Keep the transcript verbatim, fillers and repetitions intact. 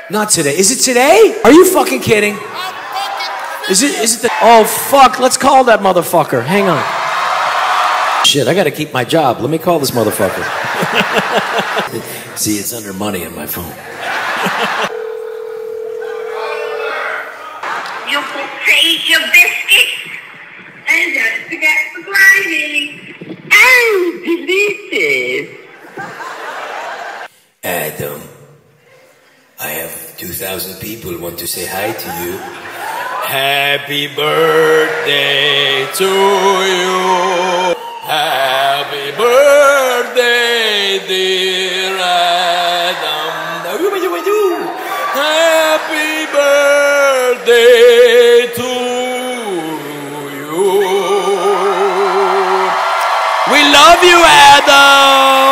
Not today. Is it today? Are you fucking kidding? Is it, is it the... Oh, fuck. Let's call that motherfucker. Hang on. Shit, I gotta keep my job. Let me call this motherfucker. See, it's under money on my phone. You can save your biscuits and don't forget the grinding. Oh, delicious. Adam, I have two thousand people want to say hi to you. Happy birthday to you. Happy birthday, dear Adam. Happy birthday to you. We love you, Adam.